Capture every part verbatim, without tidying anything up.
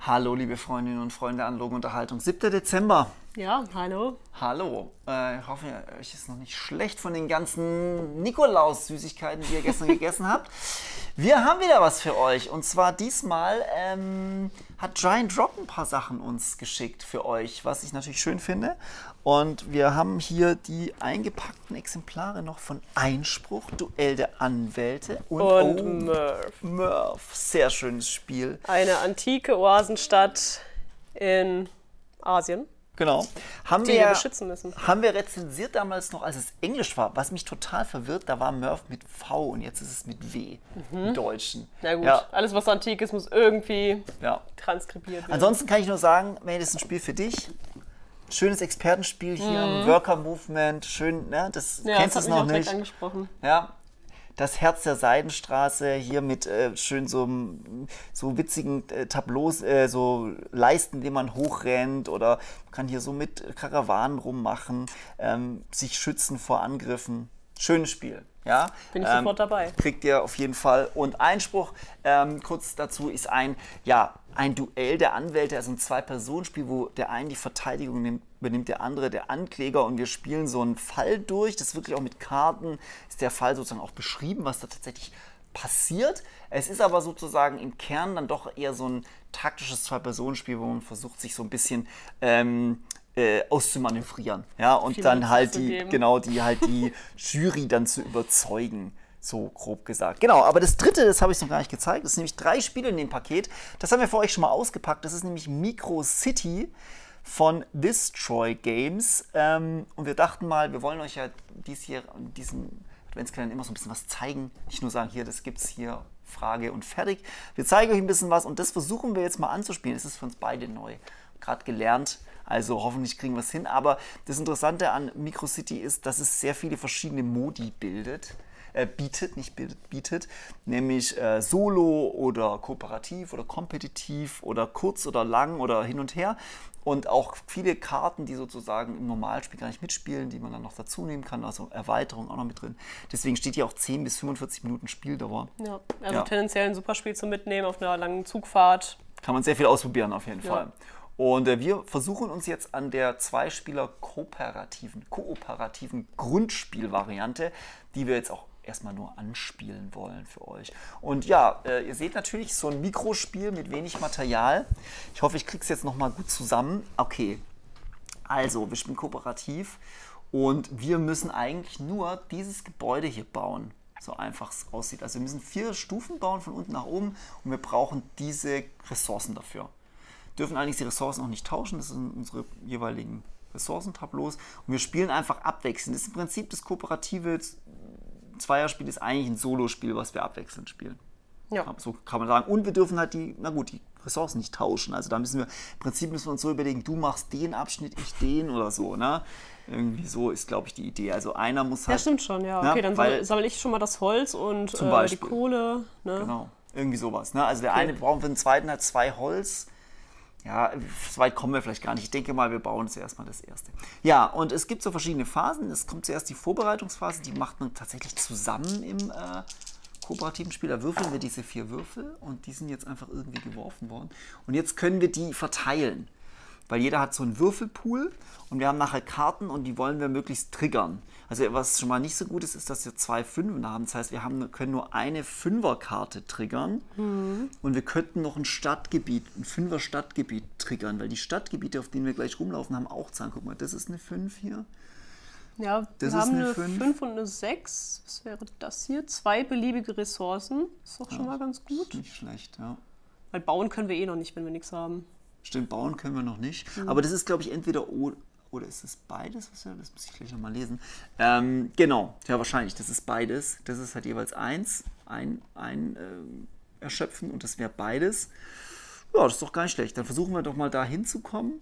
Hallo, liebe Freundinnen und Freunde der analogen Unterhaltung. siebter Dezember. Ja, hallo. Hallo. Äh, ich hoffe, euch ist noch nicht schlecht von den ganzen Nikolaus-Süßigkeiten, die ihr gestern gegessen habt. Wir haben wieder was für euch. Und zwar diesmal ähm, hat Giant Drop ein paar Sachen uns geschickt für euch, was ich natürlich schön finde. Und wir haben hier die eingepackten Exemplare noch von Einspruch, Duell der Anwälte und, Und oh, Merv. Merv. Sehr schönes Spiel. Eine antike Oasenstadt in Asien, Genau. Haben die wir, wir beschützen müssen. haben wir rezensiert damals noch, als es Englisch war, was mich total verwirrt, da war Merv mit V und jetzt ist es mit W im Deutschen. Na gut, Ja, alles was antik ist, muss irgendwie ja. transkribiert werden. Ansonsten kann ich nur sagen, hey, das ist ein Spiel für dich. Schönes Expertenspiel hier, mhm. Worker Movement, schön, ne? Das ja, kennst du das es hat mich noch auch direkt nicht. angesprochen. Ja. Das Herz der Seidenstraße, hier mit äh, schön so, so witzigen äh, Tableaus, äh, so Leisten, die man hochrennt, oder man kann hier so mit Karawanen rummachen, ähm, sich schützen vor Angriffen. Schönes Spiel. Ja? Bin ich ähm, sofort dabei. Kriegt ihr auf jeden Fall. Und Einspruch, ähm, kurz dazu, ist ein, ja, ein Duell der Anwälte, also ein Zwei-Personen-Spiel, wo der eine die Verteidigung nimmt, übernimmt der andere der Ankläger, und wir spielen so einen Fall durch. Das ist wirklich auch mit Karten, ist der Fall sozusagen auch beschrieben, was da tatsächlich passiert. Es ist aber sozusagen im Kern dann doch eher so ein taktisches Zwei-Personen-Spiel, wo man versucht, sich so ein bisschen ähm, äh, auszumanövrieren. Ja? Und Viel dann halt zu die, geben. genau, die halt die Jury dann zu überzeugen. So grob gesagt. Genau, aber das dritte, das habe ich noch gar nicht gezeigt, das sind nämlich drei Spiele in dem Paket. Das haben wir für euch schon mal ausgepackt. Das ist nämlich Micro City von Destroy Games. Ähm, und wir dachten mal, wir wollen euch ja dies hier, diesen Adventskalender immer so ein bisschen was zeigen. Nicht nur sagen, hier, das gibt's hier, Frage und fertig. Wir zeigen euch ein bisschen was und das versuchen wir jetzt mal anzuspielen. Es ist für uns beide neu. Gerade gelernt. Also hoffentlich kriegen wir es hin. Aber das Interessante an Micro City ist, dass es sehr viele verschiedene Modi bildet. Äh, bietet, nicht bildet, bietet, nämlich äh, Solo oder kooperativ oder kompetitiv oder kurz oder lang oder hin und her, und auch viele Karten, die sozusagen im Normalspiel gar nicht mitspielen, die man dann noch dazu nehmen kann, also Erweiterung auch noch mit drin. Deswegen steht hier auch zehn bis fünfundvierzig Minuten Spieldauer. Ja, also Ja. tendenziell ein super Spiel zum Mitnehmen auf einer langen Zugfahrt. Kann man sehr viel ausprobieren auf jeden Ja. Fall. Und äh, wir versuchen uns jetzt an der Zwei-Spieler-kooperativen kooperativen Grundspielvariante, die wir jetzt auch erstmal nur anspielen wollen für euch. Und ja, äh, ihr seht natürlich so ein Mikrospiel mit wenig Material. Ich hoffe, ich kriege es jetzt nochmal gut zusammen. Okay, also wir spielen kooperativ und wir müssen eigentlich nur dieses Gebäude hier bauen. So einfach es aussieht. Also wir müssen vier Stufen bauen von unten nach oben und wir brauchen diese Ressourcen dafür. Dürfen allerdings die Ressourcen auch nicht tauschen, das sind unsere jeweiligen Ressourcentableaus. Und wir spielen einfach abwechselnd. Das ist im Prinzip das kooperative Zweierspiel, ist eigentlich ein Solospiel, was wir abwechselnd spielen. Ja. So kann man sagen. Und wir dürfen halt die, na gut, die Ressourcen nicht tauschen. Also da müssen wir, im Prinzip müssen wir uns so überlegen, du machst den Abschnitt, ich den oder so. Ne? Irgendwie so ist, glaube ich, die Idee. Also einer muss halt... Ja, stimmt schon, ja. Ja, Okay, dann weil- sammle sammel ich schon mal das Holz und Zum äh, die Beispiel. Kohle. Ne? Genau, irgendwie sowas. Ne? Also der eine brauchen für den zweiten halt zwei Holz. Ja, so weit kommen wir vielleicht gar nicht. Ich denke mal, wir bauen zuerst mal das erste. Ja, und es gibt so verschiedene Phasen. Es kommt zuerst die Vorbereitungsphase, die macht man tatsächlich zusammen im äh, kooperativen Spiel. Da würfeln wir diese vier Würfel und die sind jetzt einfach irgendwie geworfen worden. Und jetzt können wir die verteilen, weil jeder hat so einen Würfelpool und wir haben nachher Karten und die wollen wir möglichst triggern. Also was schon mal nicht so gut ist, ist, dass wir zwei Fünfen haben. Das heißt, wir haben, können nur eine Fünferkarte triggern Mhm. und wir könnten noch ein Stadtgebiet, ein Fünfer-Stadtgebiet triggern, weil die Stadtgebiete, auf denen wir gleich rumlaufen, haben auch Zahlen. Guck mal, das ist eine fünf hier. Ja, Das wir ist haben eine eine fünf. fünf und eine sechs. Was wäre das hier? Zwei beliebige Ressourcen. Ist doch schon mal ganz gut. Nicht schlecht, ja. Weil bauen können wir eh noch nicht, wenn wir nichts haben. Stimmt, bauen können wir noch nicht. Aber das ist, glaube ich, entweder oder, oder ist es beides? Was ja, das muss ich gleich nochmal lesen. Ähm, genau, ja, wahrscheinlich. Das ist beides. Das ist halt jeweils eins, ein, ein ähm, erschöpfen, und das wäre beides. Ja, das ist doch gar nicht schlecht. Dann versuchen wir doch mal da hinzukommen.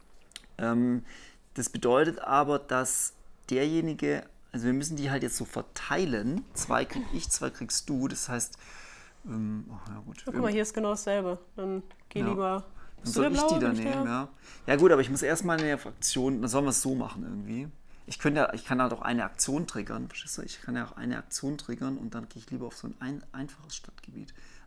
Ähm, das bedeutet aber, dass derjenige, also wir müssen die halt jetzt so verteilen. Zwei krieg ich, zwei kriegst du. Das heißt, ähm, oh, ja gut. Oh, guck mal, hier ist genau dasselbe. Dann geh Ja. lieber. Dann Bist du soll der ich die Blaue? da Bin ich nehmen, der? ja. Ja gut, aber ich muss erstmal eine Fraktion, dann sollen wir es so machen irgendwie. Ich, könnte ja, ich kann halt auch eine Aktion triggern, verstehst du? Ich kann ja auch eine Aktion triggern und dann gehe ich lieber auf so ein, ein einfaches Stadtgebiet.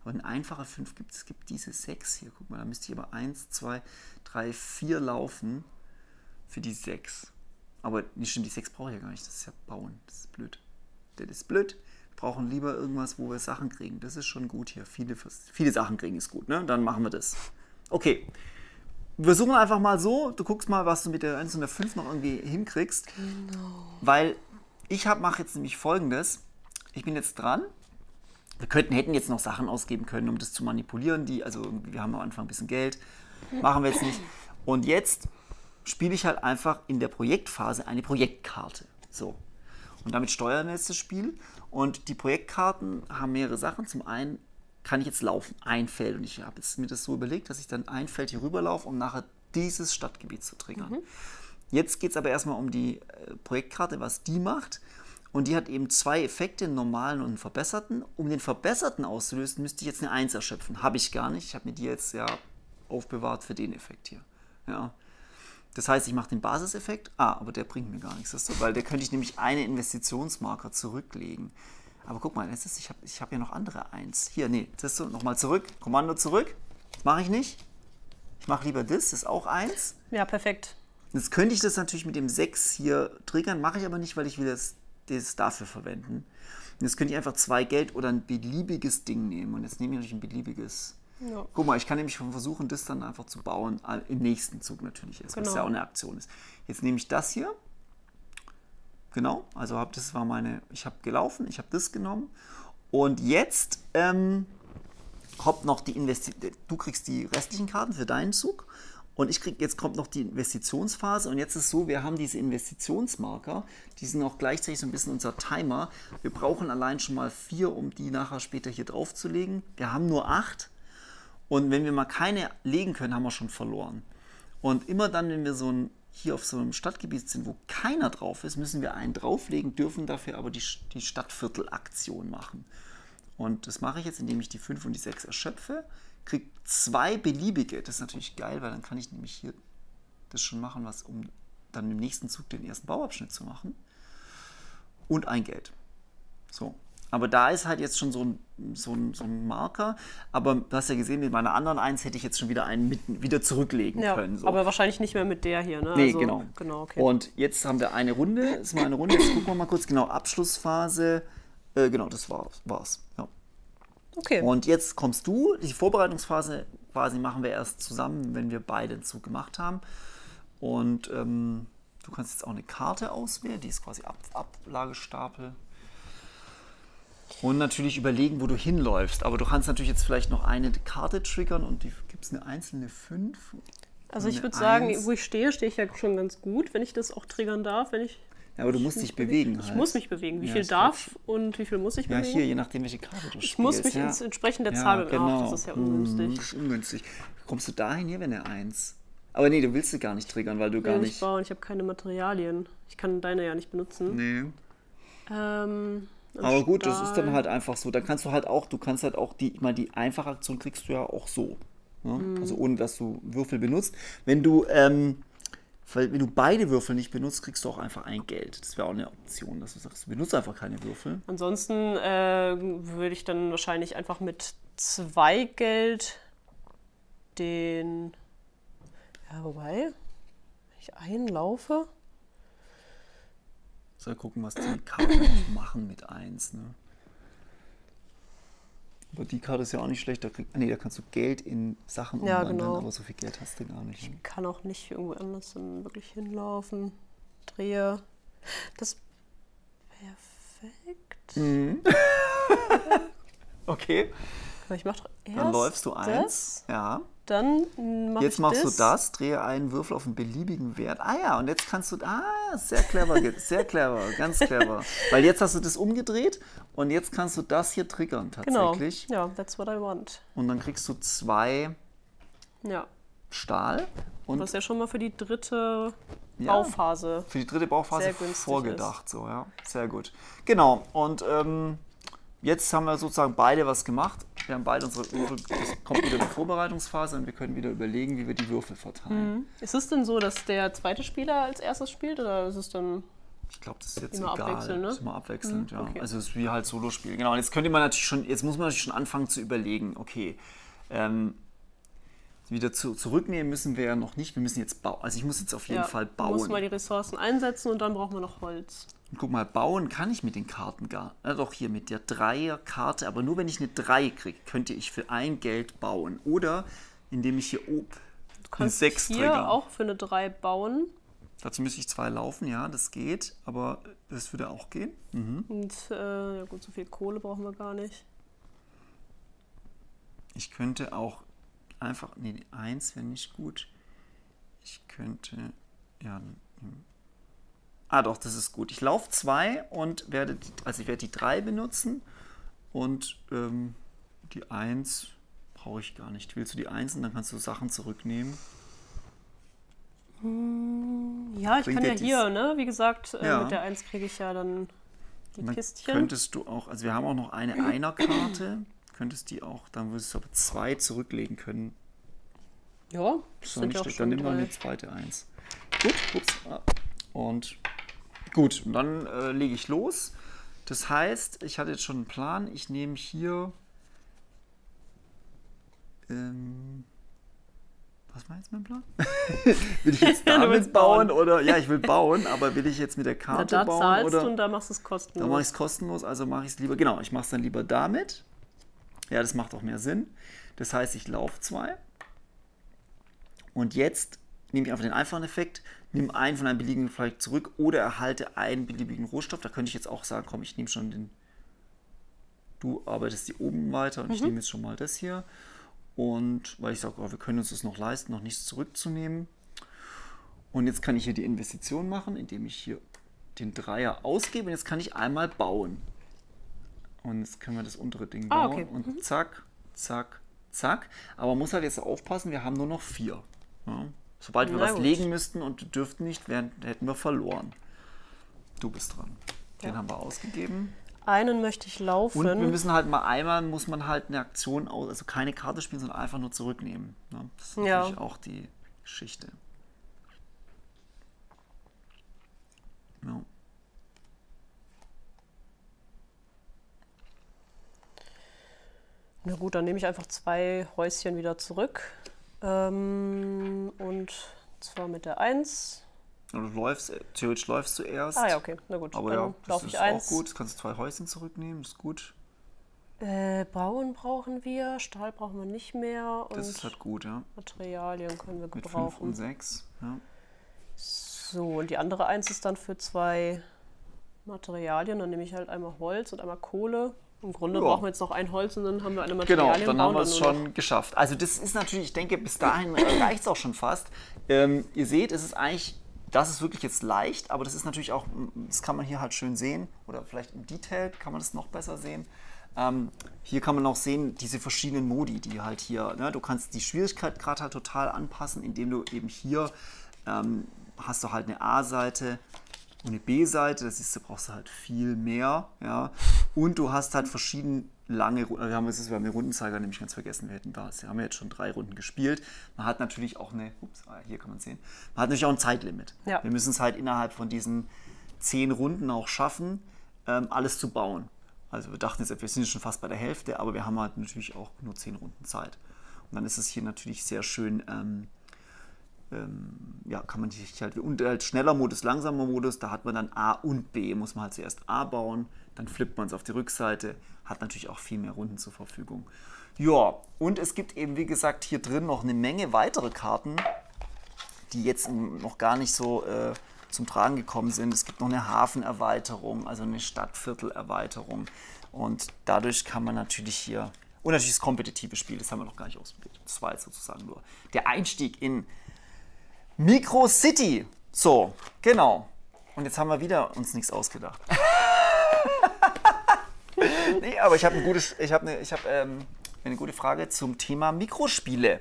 Aber eine einfache fünf gibt es. Es gibt diese sechs hier. Guck mal, da müsste ich aber eins, zwei, drei, vier laufen für die sechs. Aber nicht stimmt, die sechs brauche ich ja gar nicht. Das ist ja bauen. Das ist blöd. Das ist blöd. Wir brauchen lieber irgendwas, wo wir Sachen kriegen. Das ist schon gut hier. Viele, viele Sachen kriegen ist gut, ne? Dann machen wir das. Okay. Wir versuchen einfach mal so. Du guckst mal, was du mit der eins und der fünf noch irgendwie hinkriegst. Genau. Weil ich mache jetzt nämlich Folgendes. Ich bin jetzt dran. Wir könnten, hätten jetzt noch Sachen ausgeben können, um das zu manipulieren. Die, also wir haben am Anfang ein bisschen Geld. Machen wir jetzt nicht. Und jetzt spiele ich halt einfach in der Projektphase eine Projektkarte. So. Und damit steuern wir jetzt das Spiel. Und die Projektkarten haben mehrere Sachen. Zum einen kann ich jetzt laufen, ein Feld. Und ich habe jetzt mir das so überlegt, dass ich dann ein Feld hier rüberlaufe, um nachher dieses Stadtgebiet zu triggern. Mhm. Jetzt geht es aber erstmal um die äh, Projektkarte, was die macht. Und die hat eben zwei Effekte, einen normalen und einen verbesserten. Um den verbesserten auszulösen, müsste ich jetzt eine eins erschöpfen. Habe ich gar nicht. Ich habe mir die jetzt ja aufbewahrt für den Effekt hier. Ja. Das heißt, ich mache den Basiseffekt. Ah, aber der bringt mir gar nichts. Das so, weil der könnte ich nämlich eine Investitionsmarker zurücklegen. Aber guck mal, das ist, ich habe ich hab ja noch andere eins. Hier, nee, das ist so, nochmal zurück. Kommando zurück. Das mache ich nicht. Ich mache lieber das, das ist auch eins. Ja, perfekt. Jetzt könnte ich das natürlich mit dem sechs hier triggern, mache ich aber nicht, weil ich will das, das dafür verwenden. Und jetzt könnte ich einfach zwei Geld oder ein beliebiges Ding nehmen. Und jetzt nehme ich natürlich ein beliebiges. Ja. Guck mal, ich kann nämlich versuchen, das dann einfach zu bauen, im nächsten Zug natürlich ist, Genau. was ja auch eine Aktion ist. Jetzt nehme ich das hier. Genau, also hab, das war meine, ich habe gelaufen, ich habe das genommen. Und jetzt ähm, kommt noch die Investition, du kriegst die restlichen Karten für deinen Zug. Und ich krieg, jetzt kommt noch die Investitionsphase und jetzt ist so, wir haben diese Investitionsmarker, die sind auch gleichzeitig so ein bisschen unser Timer. Wir brauchen allein schon mal vier, um die nachher später hier drauf zu legen. Wir haben nur acht und wenn wir mal keine legen können, haben wir schon verloren. Und immer dann, wenn wir so ein, hier auf so einem Stadtgebiet sind, wo keiner drauf ist, müssen wir einen drauflegen, dürfen dafür aber die, die Stadtviertelaktion machen. Und das mache ich jetzt, indem ich die fünf und die sechs erschöpfe. Kriege zwei beliebige, das ist natürlich geil, weil dann kann ich nämlich hier das schon machen, was um dann im nächsten Zug den ersten Bauabschnitt zu machen. Und ein Geld. So. Aber da ist halt jetzt schon so ein, so ein, so ein Marker. Aber du hast ja gesehen, mit meiner anderen eins hätte ich jetzt schon wieder einen mit, wieder zurücklegen ja, können. So. Aber wahrscheinlich nicht mehr mit der hier, ne? Nee, also, genau. genau okay. Und jetzt haben wir eine Runde. Das ist mal eine Runde. Jetzt gucken wir mal kurz. Genau, Abschlussphase. Äh, genau, das war's. war's. Ja. Okay. Und jetzt kommst du, die Vorbereitungsphase quasi machen wir erst zusammen, wenn wir beide den Zug gemacht haben. Und ähm, du kannst jetzt auch eine Karte auswählen, die ist quasi Ab Ablagestapel. Und natürlich überlegen, wo du hinläufst. Aber du kannst natürlich jetzt vielleicht noch eine Karte triggern und die gibt es eine einzelne fünf. Also ich würde sagen, wo ich stehe, stehe ich ja schon ganz gut, wenn ich das auch triggern darf, wenn ich... Ja, aber du musst dich bewegen. Ich halt. muss mich bewegen. Wie ja, viel darf und wie viel muss ich ja, bewegen? Ja, hier, je nachdem, welche Karte du ich spielst. Ich muss mich ja. ins entsprechende ja, Zahl bewegen. genau. Ach, das ist ja ungünstig. Das ist ungünstig. Kommst du dahin hier, wenn er eins? Aber nee, du willst sie gar nicht triggern, weil du ich gar will nicht... nicht bauen, ich habe keine Materialien. Ich kann deine ja nicht benutzen. Nee. Ähm, aber gut, Stahl. Das ist dann halt einfach so. Dann kannst du halt auch, du kannst halt auch die, ich meine, die einfache Aktion kriegst du ja auch so. Ne? Mm. Also ohne, dass du Würfel benutzt. Wenn du... Ähm, Weil wenn du beide Würfel nicht benutzt, kriegst du auch einfach ein Geld. Das wäre auch eine Option, dass du sagst, du benutzt einfach keine Würfel. Ansonsten äh, würde ich dann wahrscheinlich einfach mit zwei Geld den... Ja, wobei, wenn ich einlaufe... Soll gucken, was die Karten machen mit eins. Ne? Aber die Karte ist ja auch nicht schlecht. Da, krieg, nee, da kannst du Geld in Sachen ja, umwandeln, genau. aber so viel Geld hast du gar nicht. Ich kann auch nicht irgendwo anders dann wirklich hinlaufen. Drehe. Das ist perfekt. Mhm. Okay. Aber ich mach doch erst Dann läufst du eins. Das, ja. Dann mach Jetzt ich machst das. du das, drehe einen Würfel auf einen beliebigen Wert. Ah ja, und jetzt kannst du... Ah, sehr clever, sehr clever, ganz clever. Weil jetzt hast du das umgedreht und jetzt kannst du das hier triggern tatsächlich. Genau, ja, that's what I want. Und dann kriegst du zwei ja. Stahl. Und was ja schon mal für die dritte ja, Bauphase Für die dritte Bauphase vorgedacht. Ist. So, ja. Sehr gut. Genau, und ähm, jetzt haben wir sozusagen beide was gemacht. Wir haben beide unsere Würfel, es kommt wieder die Vorbereitungsphase und wir können wieder überlegen, wie wir die Würfel verteilen. Mhm. Ist es denn so, dass der zweite Spieler als erstes spielt oder ist es dann... Ich glaube, das ist jetzt Immer egal. abwechselnd, ne? Das ist immer abwechselnd, Mhm, ja. okay. Also es ist wie halt Solospiel. Genau, und jetzt könnte man natürlich schon, jetzt muss man natürlich schon anfangen zu überlegen, okay, ähm, wieder zu, zurücknehmen müssen wir ja noch nicht. Wir müssen jetzt bauen. Also ich muss jetzt auf jeden Ja, Fall man muss bauen. mal die Ressourcen einsetzen und dann brauchen wir noch Holz. Und guck mal, bauen kann ich mit den Karten gar. Ja, doch hier mit der Dreierkarte, aber nur wenn ich eine drei kriege, könnte ich für ein Geld bauen. Oder indem ich hier oben Du eine kannst sechs hier trigger. auch für eine drei bauen. Dazu müsste ich zwei laufen, ja, das geht, aber das würde auch gehen. Mhm. Und äh, ja gut, so viel Kohle brauchen wir gar nicht. Ich könnte auch einfach, nee, die eins wäre nicht gut. Ich könnte, ja, ah doch, das ist gut. Ich laufe zwei und werde, die, also ich werde die drei benutzen und ähm, die eins brauche ich gar nicht. Willst du die eins und dann kannst du Sachen zurücknehmen? Ja, ich Bringt kann ja dir dies- hier, ne? Wie gesagt, äh, Ja. mit der eins kriege ich ja dann die Und dann Kistchen. könntest du auch, also wir haben auch noch eine Einer-Karte, könntest die auch, dann würdest du aber zwei zurücklegen können. Ja, das So, sind nicht ja auch schlecht. schon Dann nimm mal drei. eine zweite Eins. Gut, ups. ah. Und gut, und dann äh, lege ich los. Das heißt, ich hatte jetzt schon einen Plan. Ich nehme hier. Ähm, was war jetzt mein Plan? Will ich jetzt Ja, du damit willst bauen, bauen. oder? Ja, ich will bauen, aber will ich jetzt mit der Na, Karte da bauen? zahlst Oder? du und da machst du es Da mache ich kostenlos. es kostenlos, also mache ich es lieber. Genau, ich mache es dann lieber damit. Ja, das macht auch mehr Sinn. Das heißt, ich laufe zwei. Und jetzt nehme ich einfach den einfachen Effekt, nehme einen von einem beliebigen Projekt zurück oder erhalte einen beliebigen Rohstoff. Da könnte ich jetzt auch sagen, komm, ich nehme schon den. Du arbeitest die oben weiter und ich nehme jetzt schon mal das hier. Und weil ich sage, oh, wir können uns das noch leisten, noch nichts zurückzunehmen. Und jetzt kann ich hier die Investition machen, indem ich hier den Dreier ausgebe. Und jetzt kann ich einmal bauen. Und jetzt können wir das untere Ding Ah, bauen. okay. Und zack, zack, zack. Aber man muss halt jetzt aufpassen, wir haben nur noch vier. Ja. Sobald wir Na was gut. legen müssten und dürften nicht, wären, hätten wir verloren. Du bist dran. Den Ja. haben wir ausgegeben. Einen möchte ich laufen. Und wir müssen halt mal einmal, muss man halt eine Aktion aus, also keine Karte spielen, sondern einfach nur zurücknehmen. Ne? Das ist Ja. natürlich auch die Geschichte. Ja. Na gut, dann nehme ich einfach zwei Häuschen wieder zurück. Ähm, und zwar mit der eins. Ja, du läufst, theoretisch läufst du erst. Ah ja, okay, na gut. Aber dann ja, das laufe ist ich eins. auch gut. Jetzt kannst du zwei Häuschen zurücknehmen, das ist gut. Äh, Bauen brauchen wir, Stahl brauchen wir nicht mehr und Das ist halt gut, ja. Materialien können wir Mit fünf gebrauchen. und sechs. Ja. So, und die andere eins ist dann für zwei Materialien. Dann nehme ich halt einmal Holz und einmal Kohle. Im Grunde Ja. brauchen wir jetzt noch ein Holz und dann haben wir alle Genau, Materialien. dann haben bauen wir es nur noch. schon geschafft. Also das ist natürlich, ich denke, bis dahin reicht es auch schon fast. Ähm, ihr seht, es ist eigentlich, das ist wirklich jetzt leicht, aber das ist natürlich auch, das kann man hier halt schön sehen, oder vielleicht im Detail kann man das noch besser sehen. Ähm, hier kann man auch sehen, diese verschiedenen Modi, die halt hier, ne, du kannst die Schwierigkeit gerade halt total anpassen, indem du eben hier ähm, hast du halt eine A-Seite und eine B-Seite, das ist, da brauchst du halt viel mehr, ja, und du hast halt verschiedene lange Runden, wir haben, jetzt, wir haben den Rundenzeiger nämlich ganz vergessen, wir hätten da, wir haben jetzt schon drei Runden gespielt, man hat natürlich auch eine, ups, hier kann man sehen, man hat natürlich auch ein Zeitlimit, Ja. wir müssen es halt innerhalb von diesen zehn Runden auch schaffen, ähm, alles zu bauen. Also wir dachten jetzt, wir sind jetzt schon fast bei der Hälfte, aber wir haben halt natürlich auch nur zehn Runden Zeit. Und dann ist es hier natürlich sehr schön, ähm, ähm, ja, kann man sich halt, und halt schneller Modus, langsamer Modus, da hat man dann A und B, muss man halt zuerst A bauen, dann flippt man es auf die Rückseite, hat natürlich auch viel mehr Runden zur Verfügung. Ja, und es gibt eben, wie gesagt, hier drin noch eine Menge weitere Karten, die jetzt noch gar nicht so äh, zum Tragen gekommen sind. Es gibt noch eine Hafenerweiterung, also eine Stadtviertelerweiterung. Und dadurch kann man natürlich hier, und natürlich das kompetitive Spiel, das haben wir noch gar nicht ausprobiert. Das war jetzt sozusagen nur der Einstieg in Micro City. So, genau. Und jetzt haben wir wieder uns nichts ausgedacht. Nee, aber ich habe eine gute, ich habe eine, ich habe, ähm, eine gute Frage zum Thema Mikrospiele.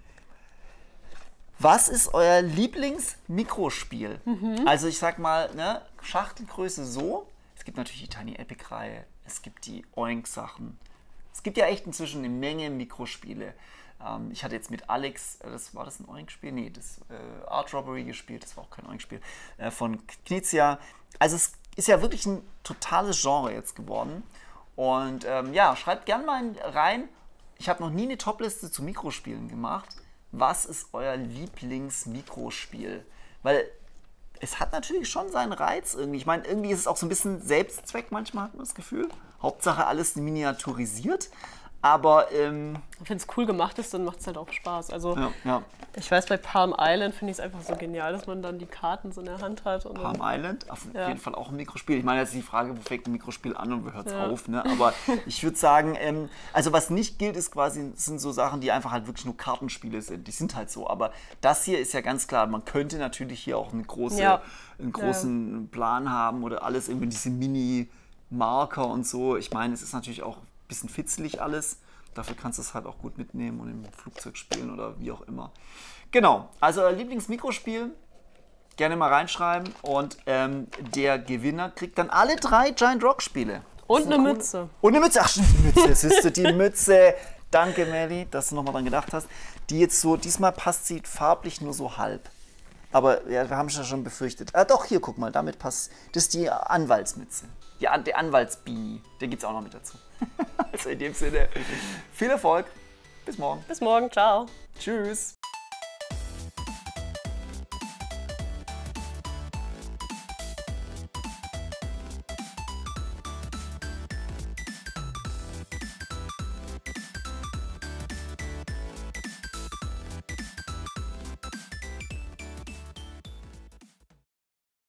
Was ist euer Lieblings-Mikrospiel? Mhm. Also ich sag mal, ne, Schachtelgröße so. Es gibt natürlich die Tiny Epic-Reihe, es gibt die Oink-Sachen. Es gibt ja echt inzwischen eine Menge Mikrospiele. Ähm, ich hatte jetzt mit Alex, äh, das war das ein Oink-Spiel? Nee, das äh, Art Robbery gespielt, das war auch kein Oink-Spiel, äh, von Knizia. Also es ist ja wirklich ein totales Genre jetzt geworden. Und ähm, ja, schreibt gerne mal rein. Ich habe noch nie eine Topliste zu Mikrospielen gemacht. Was ist euer Lieblings-Mikrospiel? Weil es hat natürlich schon seinen Reiz irgendwie. Ich meine, irgendwie ist es auch so ein bisschen Selbstzweck manchmal, hat man das Gefühl. Hauptsache alles miniaturisiert. Aber ähm, wenn es cool gemacht ist, dann macht es halt auch Spaß. Also ja, ja. ich weiß, bei Palm Island finde ich es einfach so genial, dass man dann die Karten so in der Hand hat. Und Palm dann, Island, auf ja. jeden Fall auch ein Mikrospiel. Ich meine, jetzt ist die Frage, wo fängt ein Mikrospiel an und wo hört es Ja. auf. Ne? Aber ich würde sagen, ähm, also was nicht gilt, ist quasi, sind so Sachen, die einfach halt wirklich nur Kartenspiele sind. Die sind halt so. Aber das hier ist ja ganz klar, man könnte natürlich hier auch eine große, Ja. einen großen ja. Plan haben oder alles irgendwie diese Mini-Marker und so. Ich meine, es ist natürlich auch ein bisschen fitzelig alles. Dafür kannst du es halt auch gut mitnehmen und im Flugzeug spielen oder wie auch immer. Genau, also euer Lieblingsmikrospiel, gerne mal reinschreiben. Und ähm, der Gewinner kriegt dann alle drei Giant Rock Spiele. Und eine coole... Mütze. Und eine Mütze, ach stimmt, die Mütze, siehst du, die Mütze. Danke, Melli, dass du nochmal dran gedacht hast. Die jetzt so, diesmal passt sie farblich nur so halb. Aber ja, wir haben es ja schon befürchtet. Ah doch, hier, guck mal, damit passt. Das ist die Anwaltsmütze. Die An der Anwaltsbeanie, der gibt es auch noch mit dazu. Also in dem Sinne, viel Erfolg. Bis morgen. Bis morgen, ciao. Tschüss.